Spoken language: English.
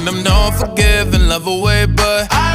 them don't forgive and love away, but I